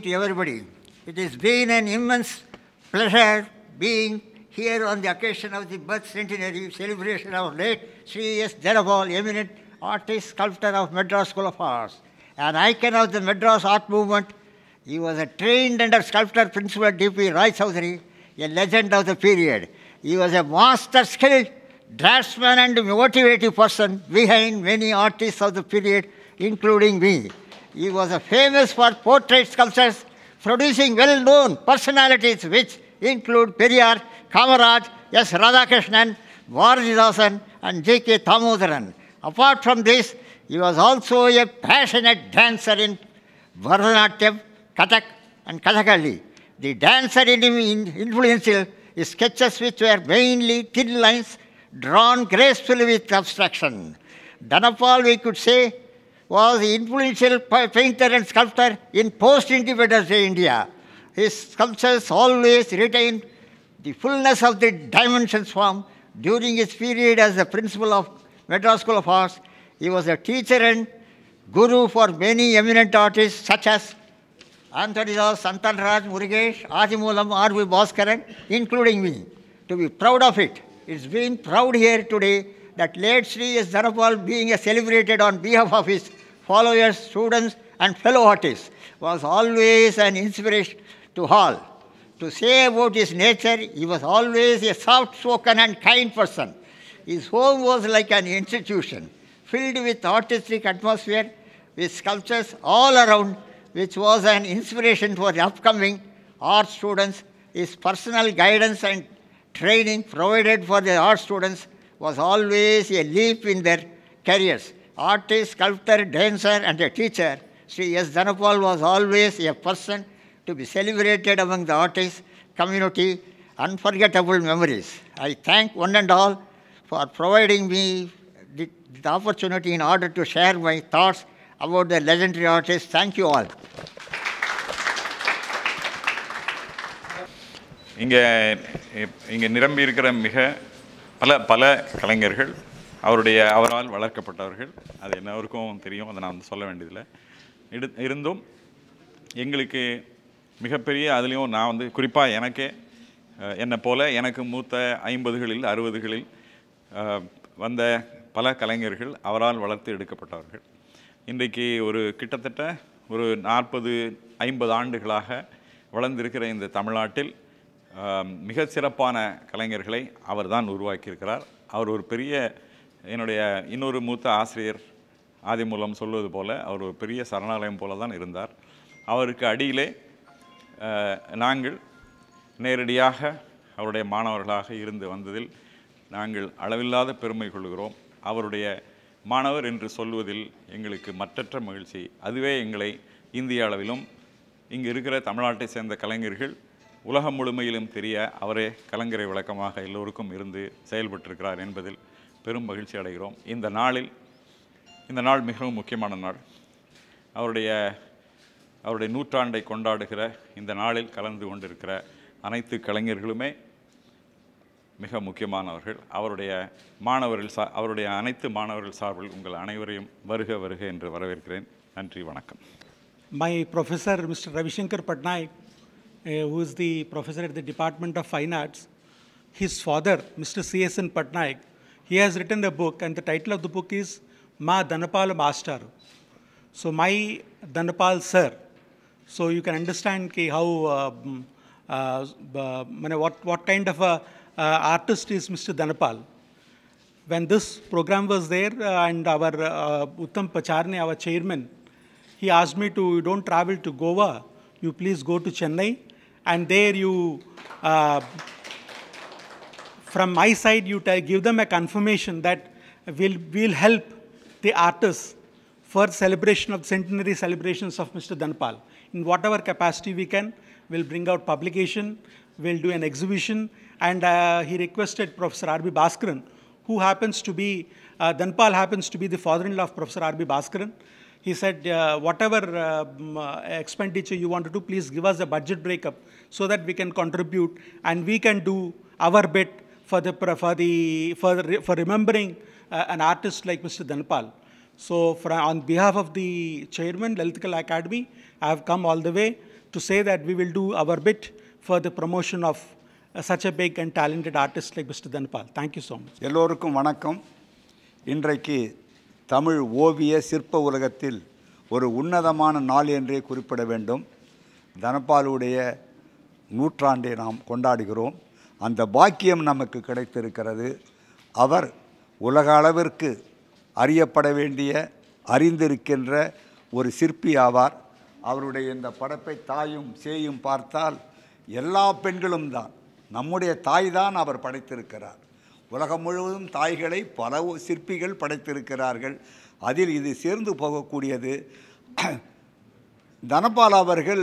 to everybody. It has been an immense pleasure being here on the occasion of the birth centenary celebration of late Sri S. Dhanapal, eminent artist, sculptor of Madras School of Arts, an icon of the Madras art movement. He was a trained under sculptor Principal D.P. Rai Chaudhary, a legend of the period. He was a master skilled draftsman and motivative person behind many artists of the period, including me. He was famous for portrait sculptures, producing well-known personalities which include Periyar, Kamaraj, S. Radhakrishnan, Bharatidasan, and J.K. Thamodaran. Apart from this, he was also a passionate dancer in Bharatanatyam, Kathak, and Kathakali. The dancer in him influential his sketches, which were mainly thin lines drawn gracefully with abstraction. Dhanapal, we could say, was the influential painter and sculptor in post-independence India. His sculptures always retained the fullness of the dimensions form. During his period as the principal of Madras School of Arts, he was a teacher and guru for many eminent artists such as Anthony Das, Santan Raj, Murugesh, Adimulam, R.V. Bhaskaran, including me. To be proud of it, it's been proud here today that late Sri S. Dhanapal, being celebrated on behalf of his followers, students, and fellow artists, was always an inspiration to all. To say about his nature, he was always a soft-spoken and kind person. His home was like an institution, filled with artistic atmosphere, with sculptures all around, which was an inspiration for the upcoming art students. His personal guidance and training provided for the art students was always a leap in their careers. Artist, sculptor, dancer, and a teacher, Sri S. Dhanapal was always a person to be celebrated among the artist community. Unforgettable memories. I thank one and all for providing me the opportunity in order to share my thoughts about the legendary artist. Thank you all. இங்கே நிரம்பி இருக்கிற பல கலைஞர்கள் அவரால் வளர்க்கப்பட்டவர்கள். அது எல்லாருக்கும் தெரியும், அதை நான் சொல்ல வேண்டியதில்லை. இருந்தும் எங்களுக்கு மிகப்பெரிய அதுலேயும் நான் குறிப்பாக என்னை போல எனக்கு மூத்த 50களில் 60களில் வந்த பல கலைஞர்கள் அவரால் வளர்த்து எடுக்கப்பட்டவர்கள். இன்றைக்கு கிட்டத்தட்ட 40-50 ஆண்டுகளாக வளர்ந்திருக்கிற இந்த தமிழ்நாட்டில் மிக சிறப்பான கலைஞர்களை அவர் தான் உருவாக்கியிருக்கிறார். அவர் ஒரு பெரிய என்னுடைய இன்னொரு மூத்த ஆசிரியர் ஆதிமூலம் சொல்வது போல அவர் ஒரு பெரிய சரணாலயம் போல தான் இருந்தார். அவருக்கு அடியிலே நாங்கள் நேரடியாக அவருடைய மாணவர்களாக இருந்து வந்ததில் நாங்கள் அளவில்லாத பெருமை கொள்கிறோம். அவருடைய மாணவர் என்று சொல்வதில் எங்களுக்கு மற்றற்ற மகிழ்ச்சி. அதுவே எங்களை இந்திய அளவிலும் இங்கு இருக்கிற தமிழ்நாட்டை சேர்ந்த கலைஞர்கள் உலகம் முழுமையிலும் தெரிய அவரே கலங்கரை விளக்கமாக எல்லோருக்கும் இருந்து செயல்பட்டிருக்கிறார் என்பதில் பெரும் மகிழ்ச்சி அடைகிறோம். இந்த நாள் மிகவும் முக்கியமான நாள். அவருடைய நூற்றாண்டை கொண்டாடுகிற இந்த நாளில் கலந்து கொண்டிருக்கிற அனைத்து கலைஞர்களுமே மிக முக்கியமானவர்கள். அவருடைய அனைத்து மாணவர்கள் சார்பில் உங்கள் அனைவரையும் வருக வருக என்று வரவேற்கிறேன். நன்றி, வணக்கம். My professor, Mr. Ravishankar Patnaik, who is the professor at the Department of Fine Arts, his father, Mr. C.S.N. Patnaik, he has written a book, and the title of the book is Ma Dhanapal Master. So my Dhanapal sir. So you can understand how what kind of a artist is Mr. Dhanapal. When this program was there, and our Uttam Pacharne, our chairman, he asked me to, you don't travel to Goa, you please go to Chennai, and there you, from my side, you give them a confirmation that we'll help the artists for celebration of centenary celebrations of Mr. Dhanapal. In whatever capacity we can, we'll bring out publication, we'll do an exhibition, and he requested Professor R.B. Bhaskaran, who happens to be, Dhanapal happens to be the father-in-law of Professor R.B. Bhaskaran. He said, whatever expenditure you want to do, please give us a budget breakup so that we can contribute and we can do our bit for remembering an artist like Mr. Dhanapal. So on behalf of the chairman, Lalit Kala Academy, I have come all the way to say that we will do our bit for the promotion of such a big and talented artist like Mr. Dhanapal. Thank you so much. எல்லோருக்கும் வணக்கம். இன்றைக்கு தமிழ் ஓவிய சிற்ப உலகத்தில் ஒரு உன்னதமான நாள் என்றே குறிப்பிட வேண்டும். தனபாலுடைய நூற்றாண்டை நாம் கொண்டாடுகிறோம். அந்த பாக்கியம் நமக்கு கிடைத்திருக்கிறது. அவர் உலக அளவிற்கு அறியப்பட வேண்டிய அறிந்திருக்கின்ற ஒரு சிற்பி ஆவார். அவருடைய இந்த படைப்பை தாயும் சேயும் பார்த்தால் எல்லா பெண்களும் தான், நம்முடைய தாய் தான் அவர் படைத்திருக்கிறார். உலகம் முழுவதும் தாய்களை பல சிற்பிகள் படைத்திருக்கிறார்கள். அதில் இது சேர்ந்து போகக்கூடியது. தனபால் அவர்கள்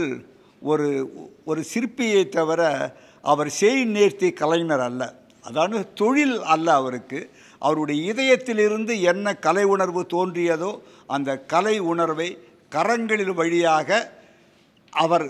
ஒரு சிற்பியை தவிர அவர் செய் நேர்த்தி கலைஞர் அல்ல. அதாவது தொழில் அல்ல அவருக்கு. அவருடைய இதயத்திலிருந்து என்ன கலை உணர்வு தோன்றியதோ அந்த கலை உணர்வை கரங்களில் வழியாக அவர்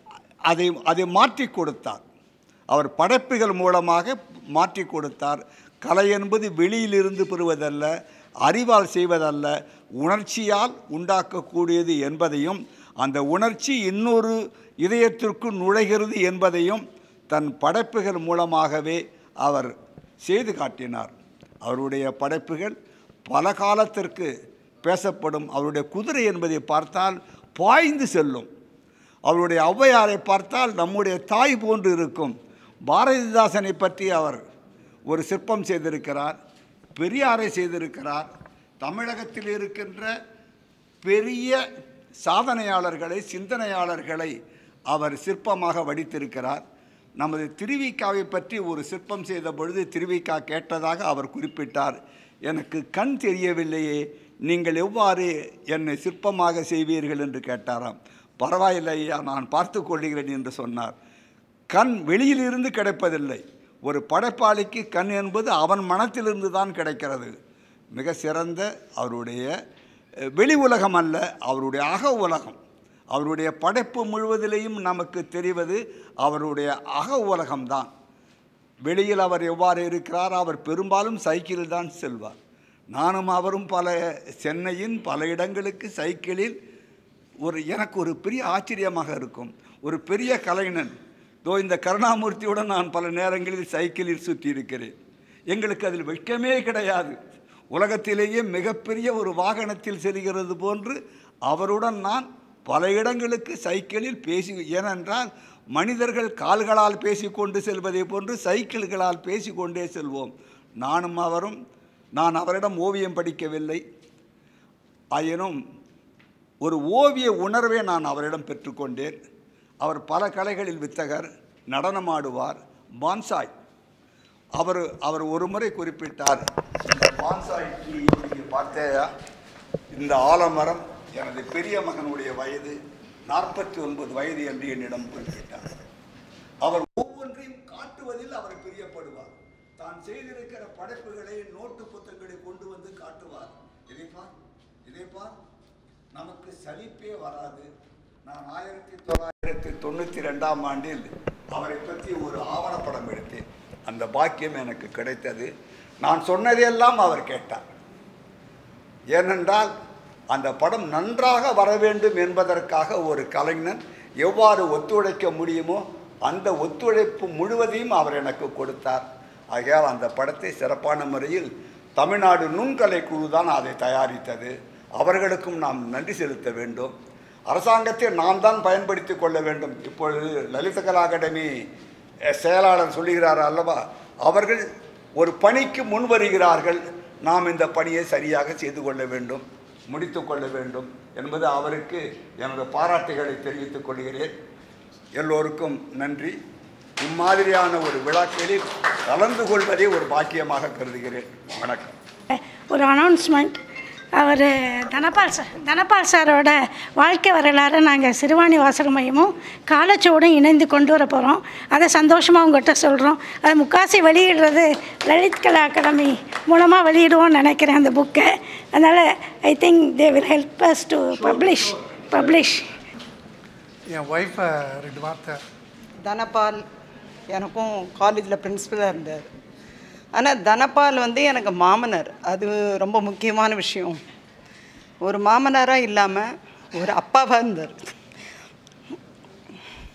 அதை மாற்றி கொடுத்தார். அவர் படைப்புகள் மூலமாக மாற்றி கொடுத்தார். கலை என்பது வெளியிலிருந்து பெறுவதல்ல, அறிவால் செய்வதல்ல, உணர்ச்சியால் உண்டாக்கக்கூடியது என்பதையும், அந்த உணர்ச்சி இன்னொரு இதயத்திற்கு நுழைகிறது என்பதையும் தன் படைப்புகள் மூலமாகவே அவர் செய்து காட்டினார். அவருடைய படைப்புகள் பல காலத்திற்கு பேசப்படும். அவருடைய குதிரை என்பதை பார்த்தால் பாய்ந்து செல்லும். அவருடைய ஔவையாரை பார்த்தால் நம்முடைய தாய் போன்று இருக்கும். பாரதிதாசனை பற்றி அவர் ஒரு சிற்பம் செய்திருக்கிறார். பெரியாரை செய்திருக்கிறார். தமிழகத்தில் இருக்கின்ற பெரிய சாதனையாளர்களை, சிந்தனையாளர்களை அவர் சிற்பமாக வடித்திருக்கிறார். நமது திருவிக்காவை பற்றி ஒரு சிற்பம் செய்த பொழுது திருவிக்கா கேட்டதாக அவர் குறிப்பிட்டார். எனக்கு கண் தெரியவில்லையே, நீங்கள் எவ்வாறு என்னை சிற்பமாக செய்வீர்கள் என்று கேட்டாராம். பரவாயில்லை ஐயா, நான் பார்த்து கொள்கிறேன் என்று சொன்னார். கண் வெளியிலிருந்து கிடைப்பதில்லை. ஒரு படைப்பாளிக்கு கண் என்பது அவன் மனத்திலிருந்து தான் கிடைக்கிறது. மிக சிறந்த அவருடைய வெளி உலகம் அல்ல, அவருடைய அக உலகம். அவருடைய படைப்பு முழுவதிலேயும் நமக்கு தெரிவது அவருடைய அக உலகம்தான். வெளியில் அவர் எவ்வாறு இருக்கிறார்? அவர் பெரும்பாலும் சைக்கிளில் தான் செல்வார். நானும் அவரும் சென்னையின் பல இடங்களுக்கு சைக்கிளில் எனக்கு ஒரு பெரிய ஆச்சரியமாக இருக்கும். ஒரு பெரிய கலைஞன் இந்த கருணாமூர்த்தியுடன் நான் பல நேரங்களில் சைக்கிளில் சுற்றி இருக்கிறேன். எங்களுக்கு அதில் வெட்கமே கிடையாது. உலகத்திலேயே மிகப்பெரிய ஒரு வாகனத்தில் செல்கிறது போன்று அவருடன் நான் பல இடங்களுக்கு சைக்கிளில் ஏனென்றால் மனிதர்கள் கால்களால் பேசிக்கொண்டு செல்வதை போன்று சைக்கிள்களால் பேசிக்கொண்டே செல்வோம். நானும் அவரும். நான் அவரிடம் ஓவியம் படிக்கவில்லை. ஆயினும் ஒரு ஓவிய உணர்வை நான் அவரிடம் பெற்றுக்கொண்டேன். அவர் பல கலைகளில் வித்தகர், நடனமாடுவார், பான்சாய். அவர் ஒரு முறை குறிப்பிட்டார், இந்த பான்சாய் ட்ரீ நீங்கள் பார்த்தையா, இந்த ஆலமரம் எனது பெரிய மகனுடைய வயது 49 வயது என்று என்னிடம் குறிப்பிட்டார். அவர் ஒவ்வொன்றையும் காட்டுவதில் அவர் பிரியப்படுவார். தான் செய்திருக்கிற படைப்புகளை, நோட்டு புத்தகங்களை கொண்டு வந்து காட்டுவார். இதைப்பார் நமக்கு சலிப்பே வராது. நான் 1992ஆம் ஆண்டில் அவரை பற்றி ஒரு ஆவணப்படம் எடுத்தேன். அந்த பாக்கியம் எனக்கு கிடைத்தது. நான் சொன்னதையெல்லாம் அவர் கேட்டார். ஏனென்றால் அந்த படம் நன்றாக வர வேண்டும் என்பதற்காக ஒரு கலைஞன் எவ்வாறு ஒத்துழைக்க முடியுமோ அந்த ஒத்துழைப்பு முழுவதையும் அவர் எனக்கு கொடுத்தார். ஆகையால் அந்த படத்தை சிறப்பான முறையில் தமிழ்நாடு நுண்கலை குழு தான் அதை தயாரித்தது. அவர்களுக்கும் நாம் நன்றி செலுத்த வேண்டும். அரசாங்கத்தை நாம் தான் பயன்படுத்தி கொள்ள வேண்டும். இப்பொழுது லலித கலா அகாடமி செயலாளர் சொல்லுகிறார் அல்லவா, அவர்கள் ஒரு பணிக்கு முன் வருகிறார்கள். நாம் இந்த பணியை சரியாக செய்து கொள்ள வேண்டும், முடித்து கொள்ள வேண்டும் என்பது அவருக்கு எனது பாராட்டுகளை தெரிவித்துக் கொள்கிறேன். எல்லோருக்கும் நன்றி. இம்மாதிரியான ஒரு விழாக்களில் கலந்து கொள்வதை ஒரு பாக்கியமாக கருதுகிறேன். வணக்கம். ஒரு அனௌன்ஸ்மெண்ட். அவர் தனபால் சாரோட வாழ்க்கை வரலாறு நாங்கள் சிறுவாணி வாசக மையமும் காலச்சுவடும் இணைந்து கொண்டு வர போகிறோம். அதை சந்தோஷமாக உங்கள்கிட்ட சொல்கிறோம். அதை முக்காசி வெளியிடுறது லலித் கலா அகாடமி மூலமாக வெளியிடுவோம்னு நினைக்கிறேன் அந்த புக்கை. அதனால் I think they will help us to publish. என் ஒய்ஃபை 2 வார்த்தை. தனபால் எனக்கும் காலேஜில் பிரின்சிபலாக இருந்தார். ஆனால் தனபால் எனக்கு மாமனார். அது ரொம்ப முக்கியமான விஷயம். ஒரு மாமனாராக இல்லாமல் ஒரு அப்பாவாக இருந்தார்.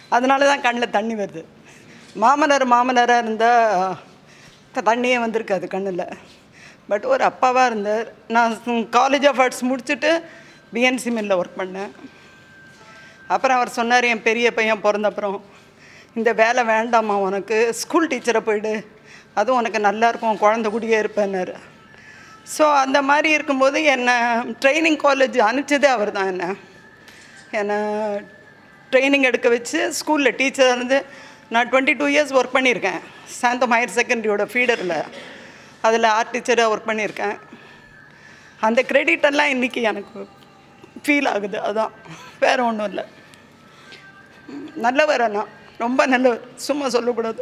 அதனால தான் கண்ணில் தண்ணி வருது. மாமனாராக இருந்தால் தண்ணியே வந்திருக்காது கண்ணில். பட் ஒரு அப்பாவாக இருந்தார். நான் காலேஜ் ஆஃப் ஆர்ட்ஸ் முடிச்சுட்டு பிஎன்சி மில்லில் ஒர்க் பண்ணேன். அப்புறம் அவர் சொன்னார், என் பெரிய பையன் பிறந்தப்புறம் இந்த வேலை வேண்டாம்மா, உனக்கு ஸ்கூல் டீச்சரை போயிடு, அதுவும் உனக்கு நல்லாயிருக்கும், குழந்தை கூடயே இருப்பேன்னாரு. ஸோ அந்த மாதிரி இருக்கும்போது என்னை ட்ரைனிங் காலேஜ் அனுப்பிச்சதே அவர் தான். என்னை ட்ரைனிங் எடுக்க வச்சு ஸ்கூலில் டீச்சராக இருந்து நான் 22 இயர்ஸ் ஒர்க் பண்ணியிருக்கேன். சாந்தம் ஹையர் செகண்டரியோட ஃபீடரில் அதில் ஆர்ட் டீச்சராக ஒர்க் பண்ணியிருக்கேன். அந்த கிரெடிட்டெல்லாம் இன்றைக்கி எனக்கு ஃபீல் ஆகுது. அதான், வேறு ஒன்றும் இல்லை. நல்லவர் அண்ணா, ரொம்ப நல்லவர், சும்மா சொல்லக்கூடாது.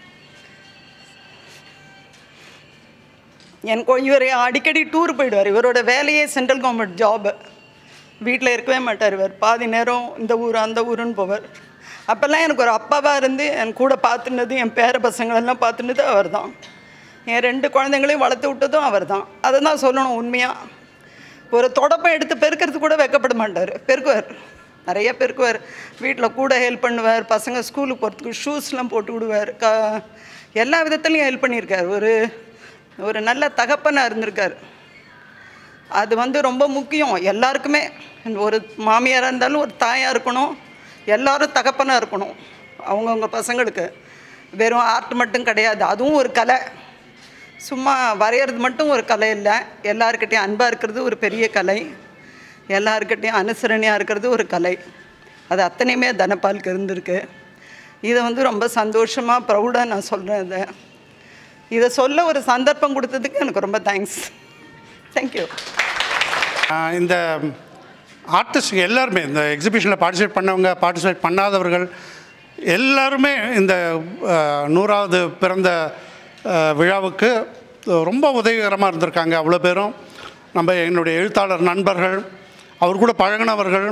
இவர் அடிக்கடி டூர் போயிடுவார். இவரோட வேலையே சென்ட்ரல் கவர்மெண்ட் ஜாபு. வீட்டில் இருக்கவே மாட்டார். இவர் பாதி நேரம் இந்த ஊர் அந்த ஊருன்னு போவார். அப்போல்லாம் எனக்கு ஒரு அப்பாவாக இருந்து என் கூட பார்த்துனது, என் பேர பசங்களெல்லாம் பார்த்துனது அவர் தான். என் 2 குழந்தைங்களையும் வளர்த்து விட்டதும் அவர் தான். அதை தான் சொல்லணும் உண்மையாக. ஒரு தொடப்பம் எடுத்து பெருக்கிறது கூட வைக்கப்பட மாட்டார், பெருக்குவார், நிறைய பெருக்குவார். வீட்டில் கூட ஹெல்ப் பண்ணுவார். பசங்க ஸ்கூலுக்கு போகிறதுக்கு ஷூஸ்லாம் போட்டு விடுவார். எல்லா விதத்துலையும் ஹெல்ப் பண்ணியிருக்கார். ஒரு நல்ல தகப்பனாக இருந்திருக்கார். அது ரொம்ப முக்கியம் எல்லாருக்குமே. ஒரு மாமியாராக இருந்தாலும் ஒரு தாயாக இருக்கணும், எல்லோரும் தகப்பனாக இருக்கணும் அவங்கவுங்க பசங்களுக்கு. வெறும் ஆர்ட் மட்டும் கிடையாது, அதுவும் ஒரு கலை. சும்மா வரைகிறது மட்டும் ஒரு கலை இல்லை. எல்லாருக்கிட்டையும் அன்பாக இருக்கிறது ஒரு பெரிய கலை. எல்லாருக்கிட்டையும் அனுசரணையாக இருக்கிறது ஒரு கலை. அது அத்தனையுமே தனபாலுக்கு இருந்திருக்கு. இதை ரொம்ப சந்தோஷமாக ப்ரௌடாக நான் சொல்கிறேன். இதை சொல்ல ஒரு சந்தர்ப்பம் கொடுத்ததுக்கு எனக்கு ரொம்ப தேங்க்ஸ். தேங்க்யூ. இந்த ஆர்டிஸ்ட் எல்லாருமே, இந்த எக்ஸிபிஷனில் பார்ட்டிசிபேட் பண்ணவங்க, பார்ட்டிசிபேட் பண்ணாதவர்கள் எல்லாருமே இந்த 100வது பிறந்த விழாவுக்கு ரொம்ப உதவிகரமாக இருந்திருக்காங்க. அவ்வளோ பேரும் என்னுடைய எழுத்தாளர் நண்பர்கள், அவர் கூட பழகினவர்கள்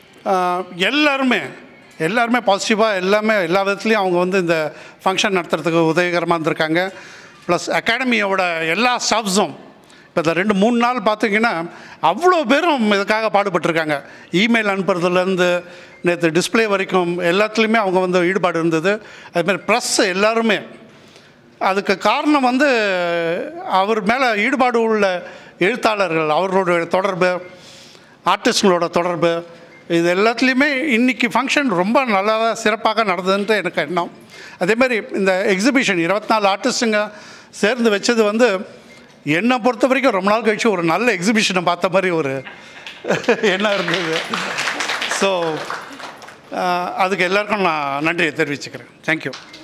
எல்லாருமே பாசிட்டிவாக எல்லா விதத்துலேயும் அவங்க இந்த ஃபங்க்ஷன் நடத்துறதுக்கு உதவிகரமாக இருந்திருக்காங்க. ப்ளஸ் அகாடமியோட எல்லா ஸ்டாஃப்ஸும் இப்போ இந்த 2-3 நாள் பார்த்திங்கன்னா அவ்வளோ பேரும் இதுக்காக பாடுபட்டிருக்காங்க. இமெயில் அனுப்புறதுலேருந்து நேற்று டிஸ்பிளே வரைக்கும் எல்லாத்துலேயுமே அவங்க ஈடுபாடு இருந்தது. அதுமாதிரி ப்ரெஸ் எல்லாருமே. அதுக்கு காரணம் அவர் மேலே ஈடுபாடு உள்ள எழுத்தாளர்கள், அவர்களோட தொடர்பு, ஆர்டிஸ்டுங்களோட தொடர்பு, இது எல்லாத்துலேயுமே இன்றைக்கி ஃபங்க்ஷன் ரொம்ப நல்லா சிறப்பாக நடந்ததுன்ட்டு எனக்கு எண்ணம். அதேமாதிரி இந்த எக்ஸிபிஷன் 24 ஆர்டிஸ்ட்டுங்க சேர்ந்து வச்சது என்னை பொறுத்த வரைக்கும் ரொம்ப நாள் கழிச்சு ஒரு நல்ல எக்ஸிபிஷனை பார்த்த மாதிரி ஒரு எண்ணம் இருந்தது. ஸோ அதுக்கு எல்லாருக்கும் நான் நன்றியை தெரிவிச்சுக்கிறேன். தேங்க்யூ.